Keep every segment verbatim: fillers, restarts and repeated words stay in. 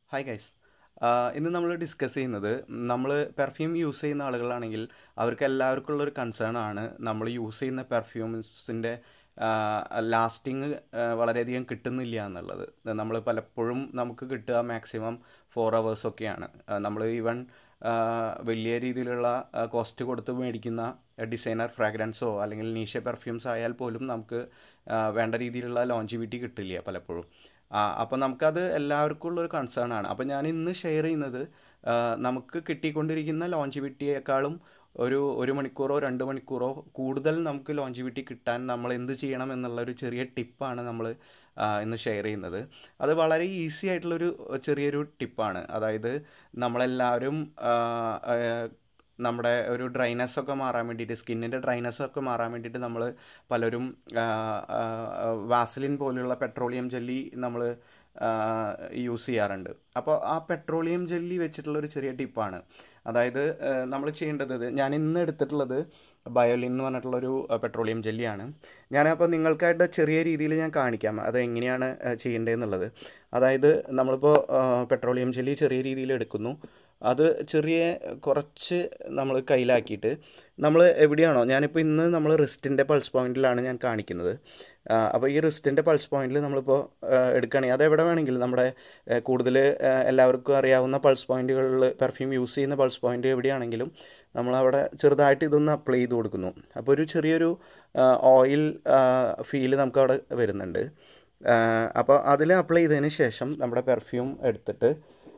Hi guys. ഇന്ന് നമ്മൾ discuss ചെയ്യുന്നത് നമ്മൾ പെർഫ്യൂം യൂസ് ചെയ്യുന്ന ആളുകളാണെങ്കിൽ അവർക്ക് എല്ലാവർക്കും ഉള്ളൊരു കൺസേൺ ആണ് നമ്മൾ യൂസ് ചെയ്യുന്ന പെർഫ്യൂംസിൻ്റെ ലാസ്റ്റിങ് വളരെയധികം കിട്ടുന്നില്ല എന്നുള്ളത്. നമ്മൾ പലപ്പോഴും നമുക്ക് കിട്ടുക മാക്സിമം ഫോർ അവേഴ്സൊക്കെയാണ്. നമ്മൾ ഈവൻ വലിയ രീതിയിലുള്ള കോസ്റ്റ് കൊടുത്ത് മേടിക്കുന്ന ഡിസൈനർ ഫ്രാഗ്രൻസോ അല്ലെങ്കിൽ നീഷ പെർഫ്യൂംസ് ആയാൽ പോലും നമുക്ക് വേണ്ട രീതിയിലുള്ള ലോഞ്ചിവിറ്റി കിട്ടില്ല പലപ്പോഴും. അപ്പോൾ നമുക്കത് എല്ലാവർക്കും ഉള്ളൊരു കൺസേൺ ആണ്. അപ്പോൾ ഞാൻ ഇന്ന് ഷെയർ ചെയ്യുന്നത് നമുക്ക് കിട്ടിക്കൊണ്ടിരിക്കുന്ന ലോഞ്ചിവിറ്റിയേക്കാളും ഒരു ഒരു മണിക്കൂറോ രണ്ട് മണിക്കൂറോ കൂടുതൽ നമുക്ക് ലോഞ്ചിവിറ്റി കിട്ടാൻ നമ്മൾ എന്ത് ചെയ്യണം എന്നുള്ളൊരു ചെറിയ ടിപ്പാണ് നമ്മൾ ഇന്ന് ഷെയർ ചെയ്യുന്നത്. അത് വളരെ ഈസി ആയിട്ടുള്ളൊരു ചെറിയൊരു ടിപ്പാണ്. അതായത് നമ്മളെല്ലാവരും നമ്മുടെ ഒരു ഡ്രൈനെസ്സൊക്കെ മാറാൻ വേണ്ടിയിട്ട്, സ്കിന്നിൻ്റെ ഡ്രൈനെസ്സൊക്കെ മാറാൻ വേണ്ടിയിട്ട് നമ്മൾ പലരും വാസലിൻ പോലെയുള്ള പെട്രോളിയം ജെല്ലി നമ്മൾ യൂസ് ചെയ്യാറുണ്ട്. അപ്പോൾ ആ പെട്രോളിയം ജെല്ലി വെച്ചിട്ടുള്ളൊരു ചെറിയ ടിപ്പാണ്. അതായത് നമ്മൾ ചെയ്യേണ്ടത്, ഞാൻ ഇന്ന് എടുത്തിട്ടുള്ളത് ബയോലിൻ എന്ന് പറഞ്ഞിട്ടുള്ളൊരു പെട്രോളിയം ജെല്ലിയാണ്. ഞാനപ്പോൾ നിങ്ങൾക്കായിട്ട് ചെറിയ രീതിയിൽ ഞാൻ കാണിക്കാം അത് എങ്ങനെയാണ് ചെയ്യേണ്ടതെന്നുള്ളത്. അതായത് നമ്മളിപ്പോൾ പെട്രോളിയം ജെല്ലി ചെറിയ രീതിയിൽ എടുക്കുന്നു. അത് ചെറിയ കുറച്ച് നമ്മൾ കയ്യിലാക്കിയിട്ട് നമ്മൾ എവിടെയാണോ, ഞാനിപ്പോൾ ഇന്ന് നമ്മൾ റിസ്റ്റിൻ്റെ പൾസ് പോയിൻറ്റിലാണ് ഞാൻ കാണിക്കുന്നത്. അപ്പോൾ ഈ റിസ്റ്റിൻ്റെ പൾസ് പോയിൻറ്റിൽ നമ്മളിപ്പോൾ എടുക്കുകയാണെങ്കിൽ അത് എവിടെ വേണമെങ്കിലും നമ്മുടെ കൂടുതൽ എല്ലാവർക്കും അറിയാവുന്ന പൾസ് പോയിൻറ്റുകളിൽ പെർഫ്യൂം യൂസ് ചെയ്യുന്ന പൾസ് പോയിൻറ്റ് എവിടെയാണെങ്കിലും നമ്മളവിടെ ചെറുതായിട്ട് ഇതൊന്ന് അപ്ലൈ ചെയ്ത് കൊടുക്കുന്നു. അപ്പോൾ ഒരു ചെറിയൊരു ഓയിൽ ഫീൽ നമുക്കവിടെ വരുന്നുണ്ട്. അപ്പോൾ അതിൽ അപ്ലൈ ചെയ്തതിന് ശേഷം നമ്മുടെ പെർഫ്യൂം എടുത്തിട്ട്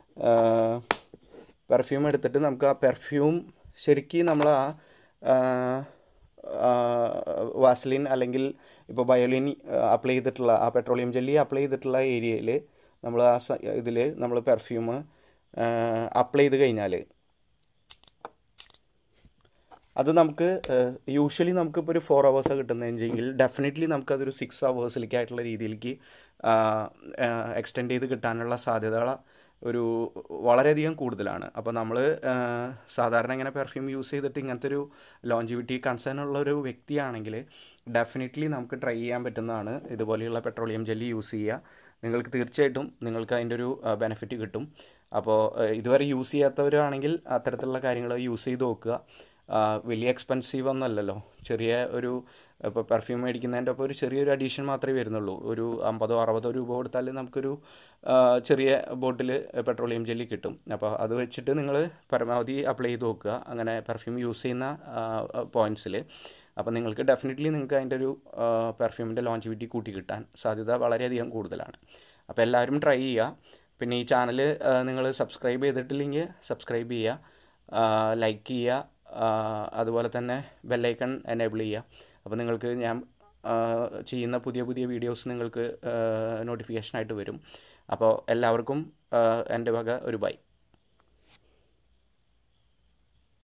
പെർഫ്യൂം എടുത്തിട്ട് നമുക്ക് ആ പെർഫ്യൂം ശരിക്കും നമ്മൾ ആ വാസലിൻ അല്ലെങ്കിൽ ഇപ്പോൾ ബയോലിൻ അപ്ലൈ ചെയ്തിട്ടുള്ള ആ പെട്രോളിയം ജെല്ലി അപ്ലൈ ചെയ്തിട്ടുള്ള ഏരിയയിൽ നമ്മൾ ആ ഇതിൽ നമ്മൾ പെർഫ്യൂം അപ്ലൈ ചെയ്ത് കഴിഞ്ഞാൽ അത് നമുക്ക് യൂഷ്വലി നമുക്കിപ്പോൾ ഒരു ഫോർ അവേഴ്സാണ് കിട്ടുന്നതെങ്കിൽ ഡെഫിനറ്റ്ലി നമുക്കതൊരു സിക്സ് അവേഴ്സിലേക്കായിട്ടുള്ള രീതിയിലേക്ക് എക്സ്റ്റെൻഡ് ചെയ്ത് കിട്ടാനുള്ള സാധ്യതകൾ ഒരു വളരെയധികം കൂടുതലാണ്. അപ്പോൾ നമ്മൾ സാധാരണ ഇങ്ങനെ പെർഫ്യൂം യൂസ് ചെയ്തിട്ട് ഇങ്ങനത്തെ ഒരു ലോഞ്ചിവിറ്റി കൺസേൺ ഉള്ള ഒരു വ്യക്തിയാണെങ്കിൽ ഡെഫിനറ്റ്ലി നമുക്ക് ട്രൈ ചെയ്യാൻ പറ്റുന്നതാണ് ഇതുപോലെയുള്ള പെട്രോളിയം ജെല്ലി യൂസ് ചെയ്യുക. നിങ്ങൾക്ക് തീർച്ചയായിട്ടും നിങ്ങൾക്ക് അതിൻ്റെ ഒരു ബെനിഫിറ്റ് കിട്ടും. അപ്പോൾ ഇതുവരെ യൂസ് ചെയ്യാത്തവരാണെങ്കിൽ അത്തരത്തിലുള്ള കാര്യങ്ങൾ യൂസ് ചെയ്ത് നോക്കുക. വലിയ എക്സ്പെൻസീവ് ഒന്നുമല്ലല്ലോ. ചെറിയ ഒരു ഇപ്പോൾ പെർഫ്യൂം മേടിക്കുന്നതിൻ്റെ ഒപ്പം ഒരു ചെറിയൊരു അഡീഷൻ മാത്രമേ വരുന്നുള്ളൂ. ഒരു അമ്പതോ അറുപതോ രൂപ കൊടുത്താൽ നമുക്കൊരു ചെറിയ ബോട്ടിൽ പെട്രോളിയം ജെല്ലി കിട്ടും. അപ്പോൾ അത് വെച്ചിട്ട് നിങ്ങൾ പരമാവധി അപ്ലൈ ചെയ്ത് നോക്കുക അങ്ങനെ പെർഫ്യൂം യൂസ് ചെയ്യുന്ന പോയിൻറ്റ്സിൽ. അപ്പോൾ നിങ്ങൾക്ക് ഡെഫിനറ്റ്ലി നിങ്ങൾക്ക് അതിൻ്റെ ഒരു പെർഫ്യൂമിൻ്റെ ലോഞ്ചിവിറ്റി കൂട്ടി കിട്ടാൻ സാധ്യത വളരെയധികം കൂടുതലാണ്. അപ്പോൾ എല്ലാവരും ട്രൈ ചെയ്യുക. പിന്നെ ഈ ചാനൽ നിങ്ങൾ സബ്സ്ക്രൈബ് ചെയ്തിട്ടില്ലെങ്കിൽ സബ്സ്ക്രൈബ് ചെയ്യുക, ലൈക്ക് ചെയ്യുക, അതുപോലെ തന്നെ ബെല്ലൈക്കൺ എനേബിൾ ചെയ്യുക. അപ്പോൾ നിങ്ങൾക്ക് ഞാൻ ചെയ്യുന്ന പുതിയ പുതിയ വീഡിയോസ് നിങ്ങൾക്ക് നോട്ടിഫിക്കേഷനായിട്ട് വരും. അപ്പോൾ എല്ലാവർക്കും എൻ്റെ വക ഒരു ബൈ.